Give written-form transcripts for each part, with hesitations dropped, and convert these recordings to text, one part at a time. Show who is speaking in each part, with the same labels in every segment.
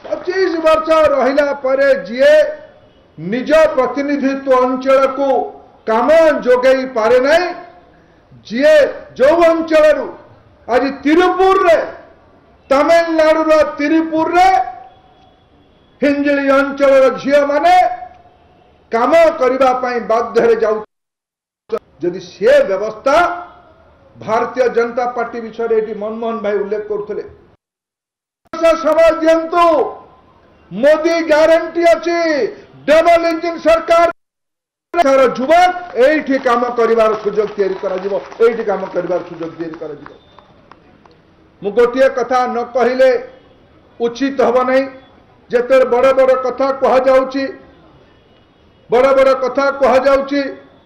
Speaker 1: 25 वर्ष रहिला परे जीए निज प्रतिनिधित्व अंचल को काम जोगई पारे नहीं, जीए जो अंचल आज तिरुपुर रे तमिलनाडु तिरुपुर रे हिंजली अंचल झील माने काम करने बाध्य जाऊ। जदि से व्यवस्था भारतीय जनता पार्टी विषय मनमोहन भाई उल्लेख करते समय दिंतु मोदी ग्यारंटी अच्छी डबल इंजिन सरकार युवक एठी काम करिवार सुजोग तैयारी करा काम करिवार सुजोग तैयारी करा। मु गोटे कथा न कहिले उचित हब नहीं। जेते बड़ बड़ कथा कह जाउची, बड़ बड़ कथा कह जाउची।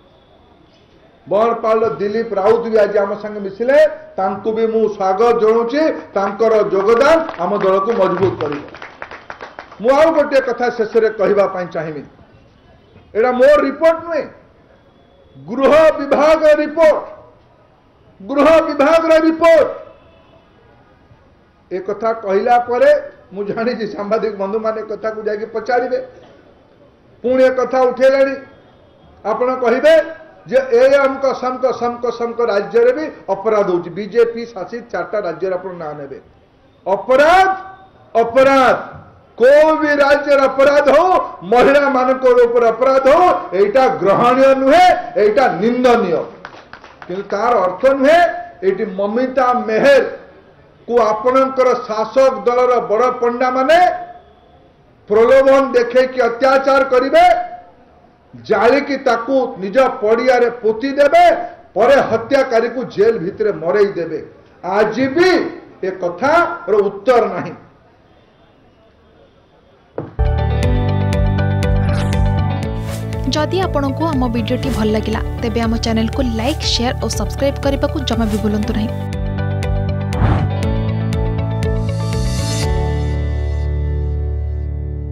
Speaker 1: बरपाल दिलीप राउत भी आज आम संगे मिसिले, तांकु भी मु स्वागत जनाऊँची। तांकर योगदान आम दल को मजबूत कर। मु आउ गोटे कथा शेष में कहवाई चाहिए, एटा मोर रिपोर्ट नुहे, गृह विभाग रिपोर्ट, गृह विभाग रिपोर्ट। एक कथा कहला परे मु जानी सांबादिक बंधु माने कथा को जाके पचारे पुणे कथा उठेलानी। आपण कहे जे एम समक राज्य रे भी अपराध होची। बीजेपी शासित 4टा राज्य आप ना ने अपराध अपराध को भी राज्य अपराध हो, महिला मानक ऊपर अपराध हो, एटा ग्रहणीय नुहे, एटा निंदनीय। किंतु तार अर्थ नुहे एटी ममिता मेहर को आपणकर शासक दलर बड़ पंडा माने प्रलोभन देखे कि अत्याचार करिवे, जालिकी ताकू निज पड़िया रे पोती देबे, परे हत्याकारी को जेल भितरे मरई देबे। आज भी ए कथा रो उत्तर नहीं।
Speaker 2: जदि आपंक आम भिडी भल लगा तेब आम चैनल को लाइक, शेयर और सब्सक्राइब करने को जमा भी भूलु नहीं।